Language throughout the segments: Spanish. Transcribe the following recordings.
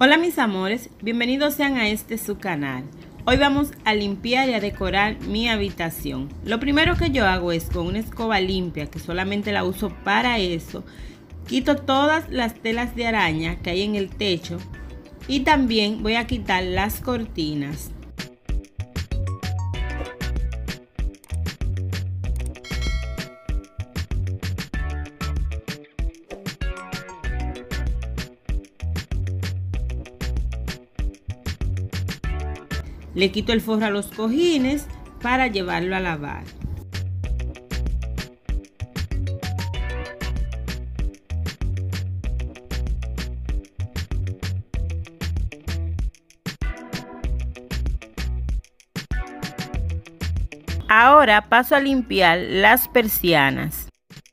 Hola mis amores, bienvenidos sean a este su canal. Hoy vamos a limpiar y a decorar mi habitación. Lo primero que yo hago es con una escoba limpia, que solamente la uso para eso, quito todas las telas de araña que hay en el techo y también voy a quitar las cortinas. Le quito el forro a los cojines para llevarlo a lavar. Ahora paso a limpiar las persianas.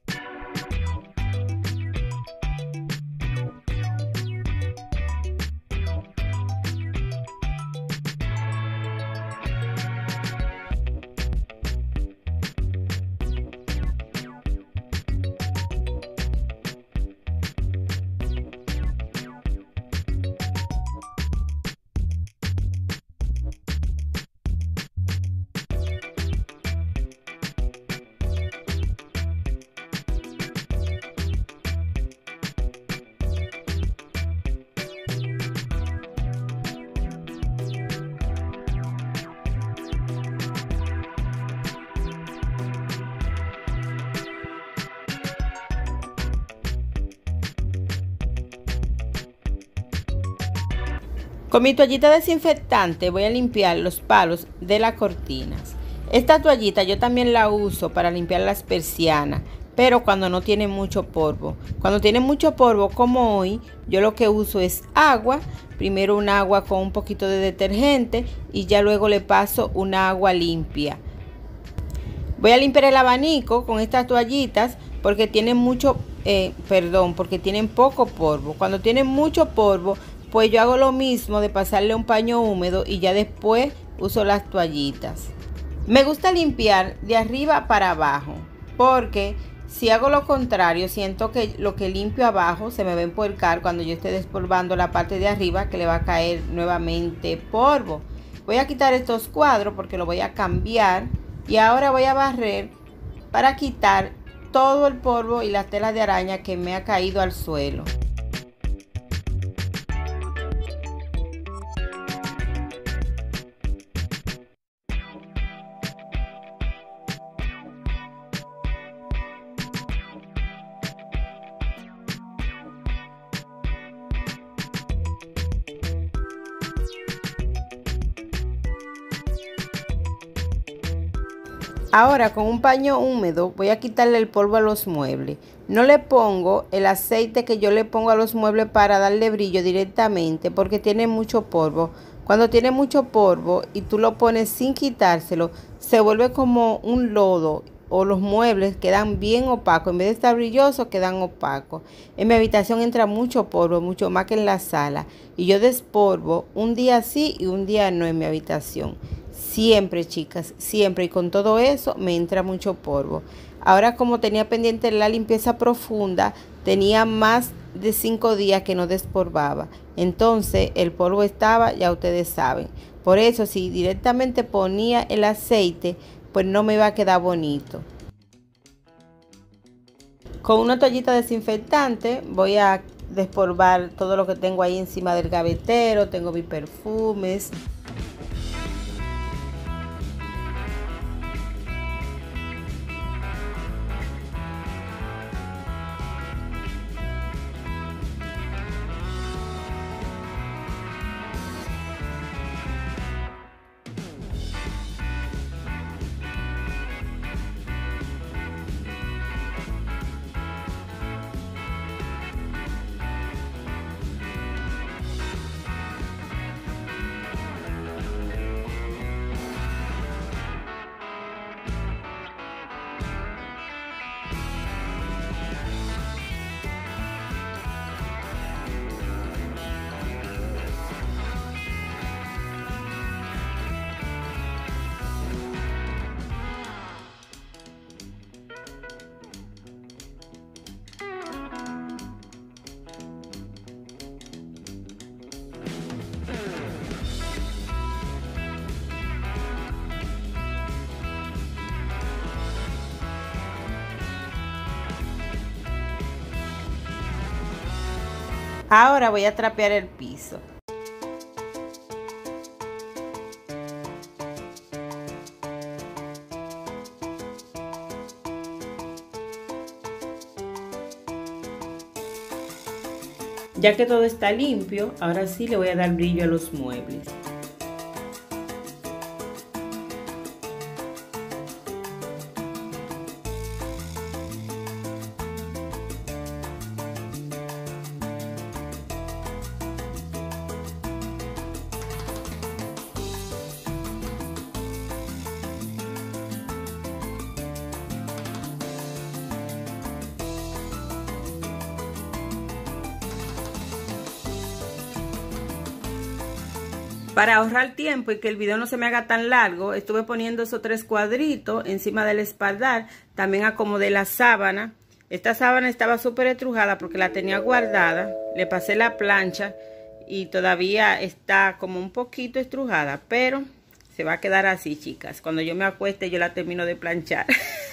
Con mi toallita desinfectante voy a limpiar los palos de las cortinas. Esta toallita yo también la uso para limpiar las persianas, pero cuando no tiene mucho polvo. Cuando tiene mucho polvo, como hoy, yo lo que uso es agua. Primero un agua con un poquito de detergente y ya luego le paso un agua limpia. Voy a limpiar el abanico con estas toallitas porque tienen porque tienen poco polvo. Cuando tienen mucho polvo, pues yo hago lo mismo de pasarle un paño húmedo y ya después uso las toallitas. Me gusta limpiar de arriba para abajo, porque si hago lo contrario, siento que lo que limpio abajo se me va a empuercar cuando yo esté despolvando la parte de arriba, que le va a caer nuevamente polvo. Voy a quitar estos cuadros porque lo voy a cambiar y ahora voy a barrer para quitar todo el polvo y las telas de araña que me ha caído al suelo. Ahora con un paño húmedo voy a quitarle el polvo a los muebles. No le pongo el aceite que yo le pongo a los muebles para darle brillo directamente porque tiene mucho polvo. Cuando tiene mucho polvo y tú lo pones sin quitárselo, se vuelve como un lodo o los muebles quedan bien opacos. En vez de estar brillosos, quedan opacos. En mi habitación entra mucho polvo, mucho más que en la sala. Y yo despolvo un día sí y un día no en mi habitación. Siempre, chicas, siempre. Y con todo eso me entra mucho polvo. Ahora, como tenía pendiente la limpieza profunda, tenía más de 5 días que no despolvaba. Entonces, el polvo estaba, ya ustedes saben. Por eso, si directamente ponía el aceite, pues no me iba a quedar bonito. Con una toallita desinfectante voy a despolvar todo lo que tengo ahí encima del gavetero. Tengo mis perfumes. Ahora voy a trapear el piso. Ya que todo está limpio, ahora sí le voy a dar brillo a los muebles. Para ahorrar tiempo y que el video no se me haga tan largo, estuve poniendo esos 3 cuadritos encima del espaldar. También acomodé la sábana. Esta sábana estaba súper estrujada porque la tenía guardada. Le pasé la plancha y todavía está como un poquito estrujada, pero se va a quedar así, chicas. Cuando yo me acueste, yo la termino de planchar.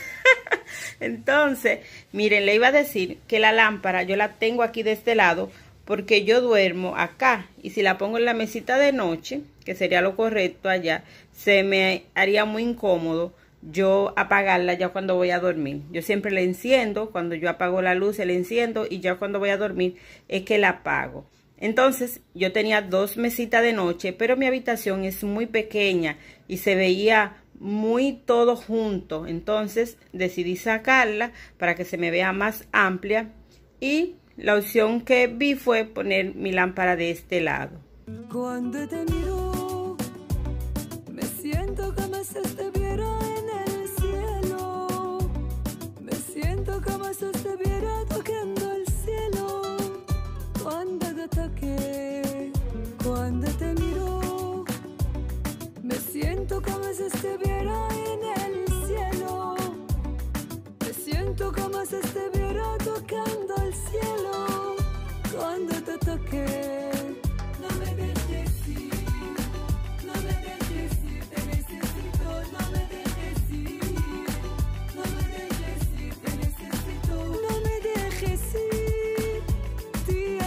Entonces, miren, le iba a decir que la lámpara yo la tengo aquí de este lado, porque yo duermo acá y si la pongo en la mesita de noche, que sería lo correcto allá, se me haría muy incómodo yo apagarla ya cuando voy a dormir. Yo siempre la enciendo, cuando yo apago la luz la enciendo y ya cuando voy a dormir es que la apago. Entonces yo tenía 2 mesitas de noche, pero mi habitación es muy pequeña y se veía muy todo junto. Entonces decidí sacarla para que se me vea más amplia y la opción que vi fue poner mi lámpara de este lado. Cuando te miro, me siento como si estuviera en el cielo. Me siento como si estuviera tocando el cielo. Cuando te toqué, cuando te miro, me siento como si estuviera en el cielo. Me siento como si estuviera tocando el cielo. Cuando te toqué, no me dejes ir, no me dejes ir, te necesito, no me dejes ir, no me dejes ir, te necesito, no me dejes ir, te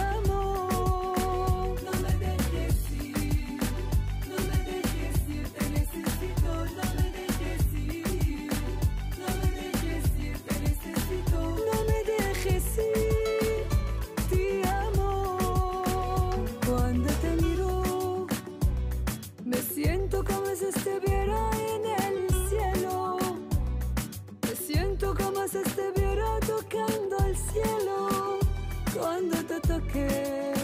amo, no me dejes ir, no me dejes ir, te necesito, no me dejes ir, no me dejes ir, te necesito, no me dejes ir. Siento como si estuviera en el cielo. Me siento como si estuviera tocando el cielo. Cuando te toqué.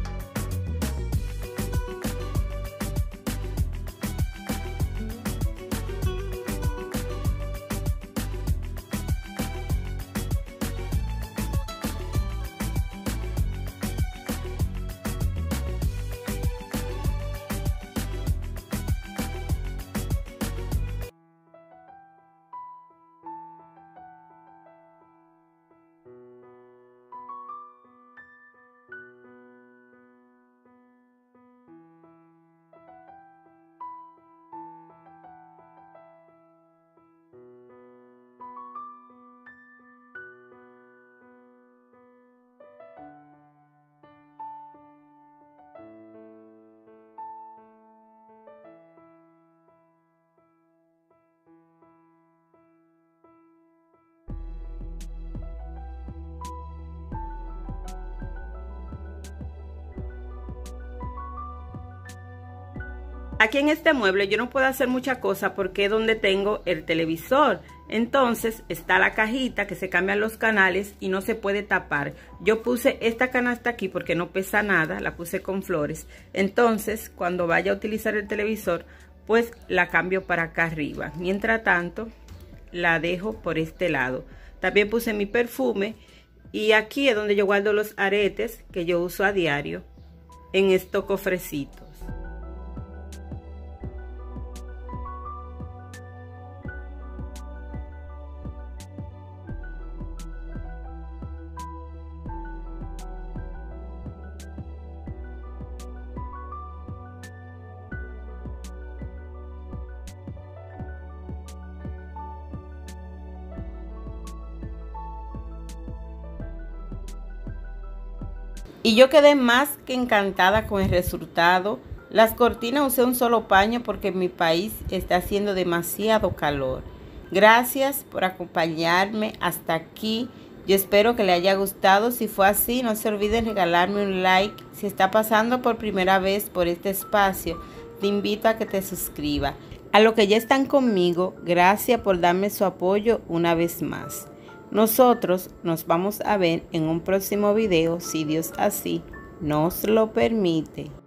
Aquí en este mueble yo no puedo hacer mucha cosa porque es donde tengo el televisor. Entonces está la cajita que se cambian los canales y no se puede tapar. Yo puse esta canasta aquí porque no pesa nada, la puse con flores. Entonces cuando vaya a utilizar el televisor, pues la cambio para acá arriba. Mientras tanto, la dejo por este lado. También puse mi perfume y aquí es donde yo guardo los aretes que yo uso a diario en estos cofrecitos. Y yo quedé más que encantada con el resultado. Las cortinas usé un solo paño porque en mi país está haciendo demasiado calor. Gracias por acompañarme hasta aquí. Yo espero que le haya gustado. Si fue así, no se olviden regalarme un like. Si está pasando por primera vez por este espacio, te invito a que te suscribas. A los que ya están conmigo, gracias por darme su apoyo una vez más. Nosotros nos vamos a ver en un próximo video, si Dios así nos lo permite.